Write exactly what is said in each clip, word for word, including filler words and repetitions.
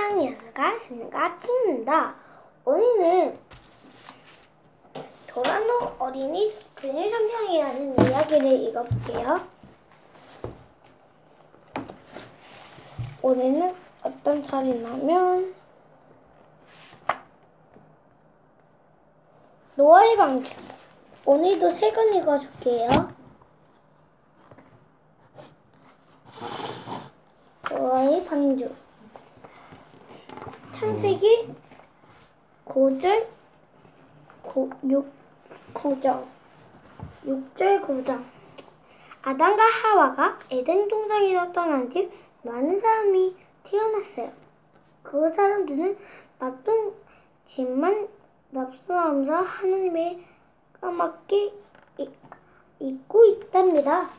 안녕, 예술가 신우가 찍는다. 오늘은 도라노 어린이 근일성경이라는 이야기를 읽어볼게요. 오늘은 어떤 차례냐면 노아의 방주. 오늘도 세 권 읽어줄게요. 노아의 방주. 창세기 구 절 육 장 육 절 구 장 아담과 하와가 에덴 동산에서 떠난 뒤 많은 사람이 태어났어요. 그 사람들은 나쁜 짓만 납수하면서 하나님을 까맣게 잊고 있답니다.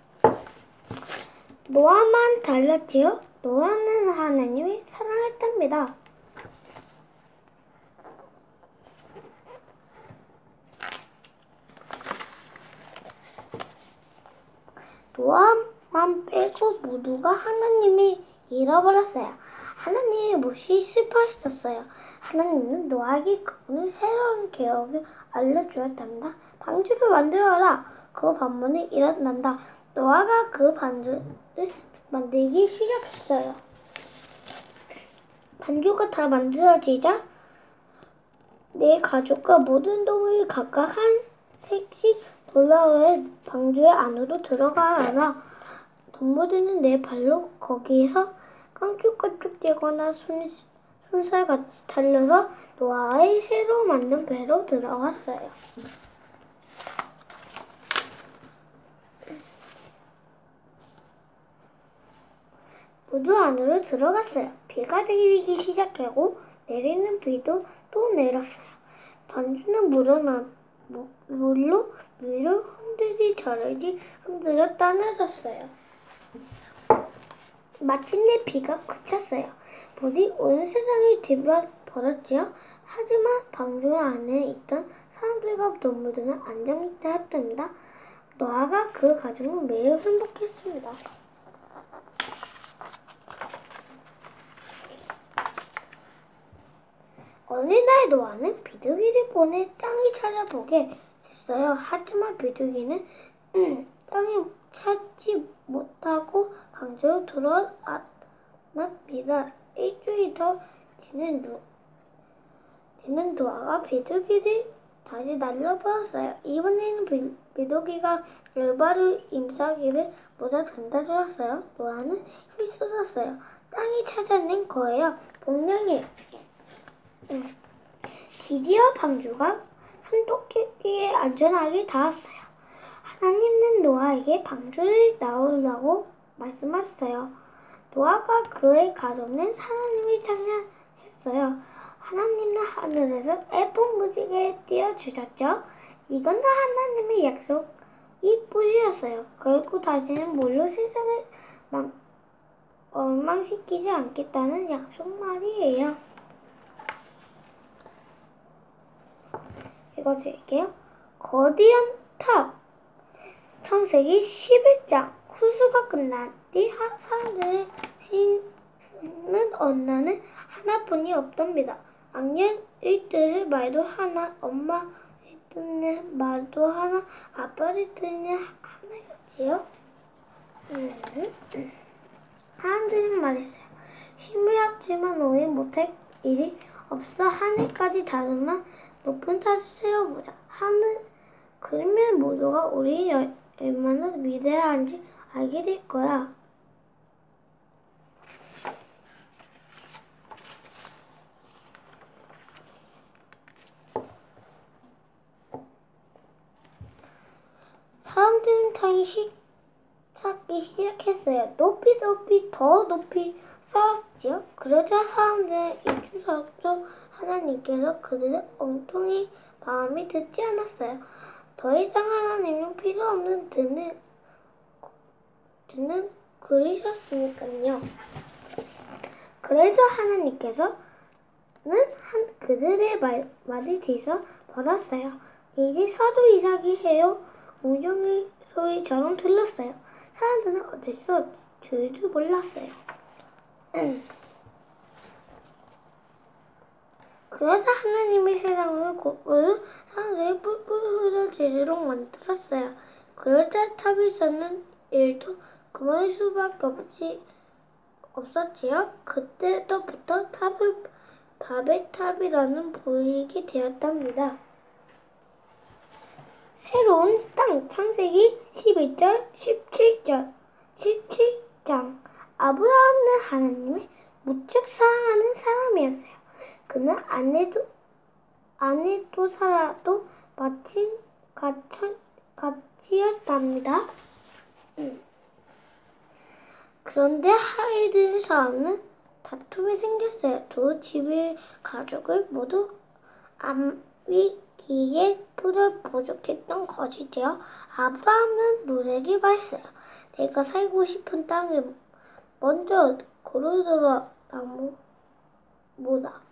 노아만 달랐지요. 노아는 하나님을 사랑했답니다. 노아만 빼고 모두가 하나님을 잃어버렸어요. 하나님이 몹시 슬퍼하셨어요. 하나님은 노아에게 그분의 새로운 계획을 알려주었답니다. 방주를 만들어라. 그 반문이 일어난다. 노아가 그 반주를 만들기 시작했어요. 반주가 다 만들어지자 내 가족과 모든 동물이 각각 한 셋씩 돌아와 방주의 안으로 들어가라. 동물들은 내 발로 거기에서 깡쭉깡쭉대거나 손, 손살같이 달려서 노아의 새로 만든 배로 들어갔어요. 모두 안으로 들어갔어요. 비가 내리기 시작하고 내리는 비도 또 내렸어요. 반주는 물어나, 물로 위로 흔들리 저러지 흔들어 따라졌어요. 마침내 비가 그쳤어요. 부디 온 세상이 뒤집어버렸지요. 하지만 방주 안에 있던 사람들과 동물들은 안정되었답니다. 노아가 그 가정은 매우 행복했습니다. 어느 날 노아는 비둘기를 보내 땅을 찾아보게 했어요. 하지만 비둘기는 음, 땅을 찾지 못하고 방주로 돌아왔답니다. 일주일 더 지는, 노, 지는 노아가 비둘기를 다시 날려버렸어요. 이번에는 비, 비둘기가 열바로 잎사귀를 모두 던져 주었어요. 노아는 힘이 쏟았어요. 땅이 찾아낸 거예요. 분명히 음, 드디어 방주가 산토끼에 안전하게 닿았어요. 하나님은 노아에게 방주를 나오라고 말씀하셨어요. 노아가 그의 가족은 하나님을 찬양했어요. 하나님은 하늘에서 예쁜 무지개를 띄워주셨죠. 이건 하나님의 약속이 뿌리였어요. 결국 다시는 물로 세상을 망, 엉망시키지 않겠다는 약속 말이에요. 읽어드릴게요. 거대한 탑. 창세기 십일 장. 후수가 끝난 뒤 사람들의 신은 언나는 하나뿐이 없답니다. 악년의 뜻을 말도 하나, 엄마의 뜻을 말도 하나, 아빠의 뜻을 하나였지요. 음, 음. 사람들은 말했어요. 힘을 합치면 오래 못할 일이 없어. 하늘까지 다루만 높은 탑을 세워보자. 하늘 그러면 모두가 우리 얼마나 위대한지 알게 될 거야. 사람들은 다시 찾기 시작했어요. 높이 높이 더 높이 쌓았지요. 그러자 사람들은 이주석도 하나님께서 그들의 엉뚱이 마음이 듣지 않았어요. 더 이상 하나님은 필요 없는 등을, 등을 그리셨으니까요. 그래서 하나님께서는 한 그들의 말, 말을 뒤서 버렸어요. 이제 서로 이삭이 해요. 웅장의 소리처럼 들렸어요. 사람들은 어쩔 수 없이 줄줄 몰랐어요. 그러자 하나님이 세상을 거꾸로 사람들이 뿔뿔 흘러지도록 만들었어요. 그러자 탑이 쌓는 일도 그만할 수밖에 없지, 없었지요. 그때부터 탑을 바벨 탑이라는 불리게 되었답니다. 새로운 땅 창세기 십일 절, 십칠 절, 십칠 장. 아브라함은 하나님을 무척 사랑하는 사람이었어요. 그는 아내도 아내도 사라도 마침 갇혀 갇히었답니다. 음. 그런데 하이든 사람은 다툼이 생겼어요. 두 집의 가족을 모두 아비기에 풀을 부족했던 것이 되어 아브라함은 노래를 말했어요. 내가 살고 싶은 땅을 먼저 고르더라 나무보다.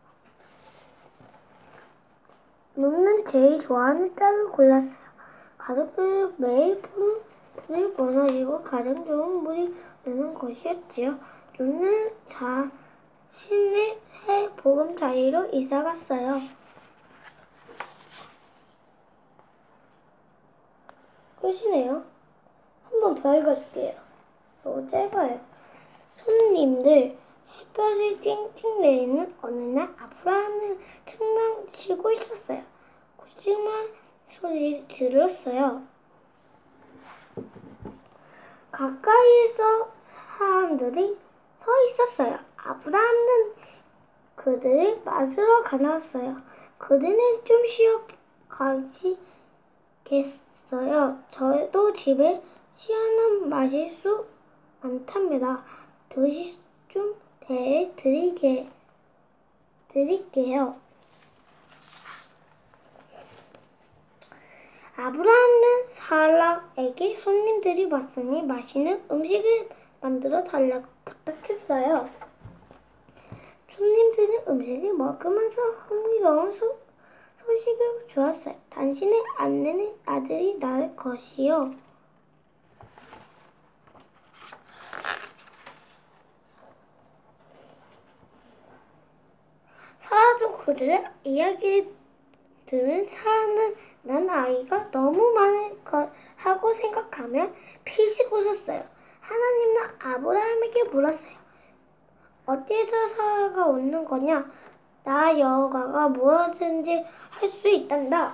롯는 제일 좋아하는 땅을 골랐어요. 가족들은 매일 푸는 물을 원하시고 가장 좋은 물이 나는 것이었지요. 롯는 자신의 새 보금자리로 이사갔어요. 끝이네요. 한 번 더 읽어줄게요. 너무 짧아요. 손님들, 햇볕이 찡찡 내리는 어느 날 아브라함은 책망 쉬고 있었어요. 고집만 소리 들었어요. 가까이에서 사람들이 서 있었어요. 아브라함은 그들을 맞으러 가나왔어요. 그들은 좀 쉬어 가시겠어요. 저도 집에 시원한 마실 수 많답니다. 드시 좀 대 드리게 드릴게요. 아브라함은 사라에게 손님들이 왔으니 맛있는 음식을 만들어 달라고 부탁했어요. 손님들은 음식을 먹으면서 흥미로운 소, 소식을 주었어요. 당신의 아내는 아들이 낳을 것이요. 사라도 그들의 이야기를 들은 사람은 난 아이가 너무 많은 것 하고 생각하며 피식 웃었어요. 하나님은 아브라함에게 물었어요. 어디에서 사라가 웃는 거냐? 나 여호와가 무엇든지 할 수 있단다.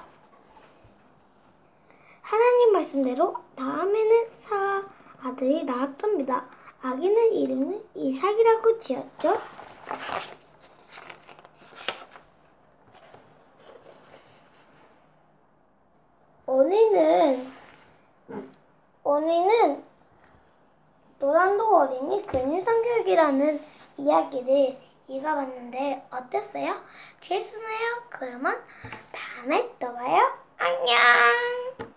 하나님 말씀대로 다음에는 사라 아들이 낳았답니다. 아기는 이름은 이삭이라고 지었죠. 오늘은 오늘은 노란독 어린이 근육성교육이라는 이야기를 읽어봤는데 어땠어요? 재밌었나요? 그러면 다음에 또 봐요. 안녕.